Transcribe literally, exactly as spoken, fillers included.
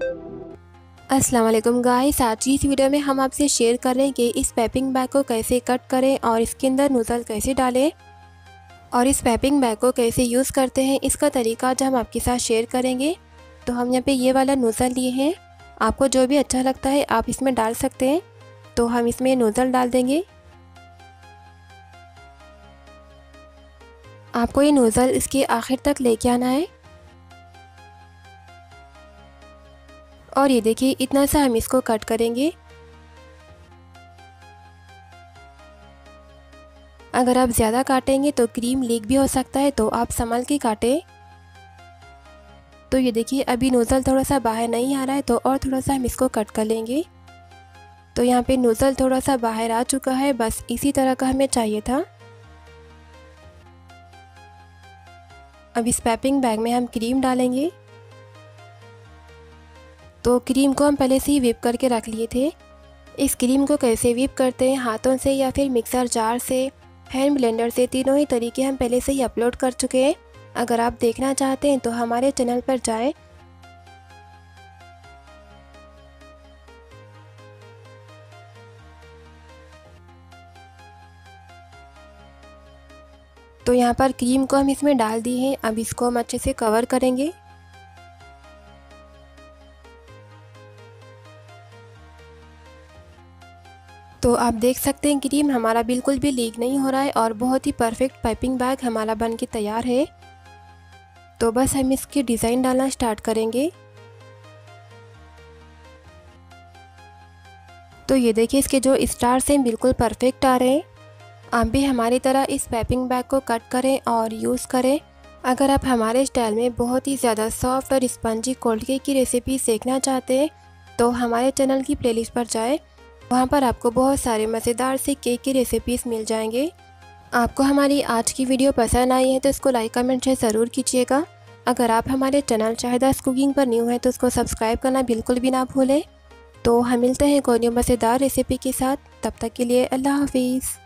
अस्सलाम वालेकुम गाइस, आज की इस वीडियो में हम आपसे शेयर कर रहे हैं कि इस पैपिंग बैग को कैसे कट करें और इसके अंदर नोज़ल कैसे डालें और इस पैपिंग बैग को कैसे यूज़ करते हैं, इसका तरीका आज हम आपके साथ शेयर करेंगे। तो हम यहाँ पे ये वाला नोज़ल लिए हैं, आपको जो भी अच्छा लगता है आप इसमें डाल सकते हैं। तो हम इसमें नोज़ल डाल देंगे। आपको ये नोज़ल इसके आखिर तक लेके आना है और ये देखिए इतना सा हम इसको कट करेंगे। अगर आप ज़्यादा काटेंगे तो क्रीम लीक भी हो सकता है, तो आप संभल के काटें। तो ये देखिए अभी नोज़ल थोड़ा सा बाहर नहीं आ रहा है, तो और थोड़ा सा हम इसको कट कर लेंगे। तो यहाँ पे नोज़ल थोड़ा सा बाहर आ चुका है, बस इसी तरह का हमें चाहिए था। अब इस पैपिंग बैग में हम क्रीम डालेंगे। तो क्रीम को हम पहले से ही व्हिप करके रख लिए थे। इस क्रीम को कैसे व्हिप करते हैं, हाथों से या फिर मिक्सर जार से, हैंड ब्लेंडर से, तीनों ही तरीके हम पहले से ही अपलोड कर चुके हैं। अगर आप देखना चाहते हैं तो हमारे चैनल पर जाएं। तो यहाँ पर क्रीम को हम इसमें डाल दी है। अब इसको हम अच्छे से कवर करेंगे। तो आप देख सकते हैं क्रीम हमारा बिल्कुल भी लीक नहीं हो रहा है और बहुत ही परफेक्ट पाइपिंग बैग हमारा बन के तैयार है। तो बस हम इसकी डिज़ाइन डालना स्टार्ट करेंगे। तो ये देखिए इसके जो स्टार्स हैं बिल्कुल परफेक्ट आ रहे हैं। आप भी हमारी तरह इस पाइपिंग बैग को कट करें और यूज़ करें। अगर आप हमारे स्टाइल में बहुत ही ज़्यादा सॉफ्ट और स्पंजी कोल्ड केक की रेसिपी सीखना चाहते हैं तो हमारे चैनल की प्लेलिस्ट पर जाएं। वहाँ पर आपको बहुत सारे मज़ेदार से केक की रेसिपीज़ मिल जाएंगे। आपको हमारी आज की वीडियो पसंद आई है तो इसको लाइक कमेंट शेयर ज़रूर कीजिएगा। अगर आप हमारे चैनल शाहिदास कुकिंग पर न्यू हैं तो इसको सब्सक्राइब करना बिल्कुल भी ना भूलें। तो हम मिलते हैं कोई न्यू मज़ेदार रेसिपी के साथ। तब तक के लिए अल्लाह हाफिज़।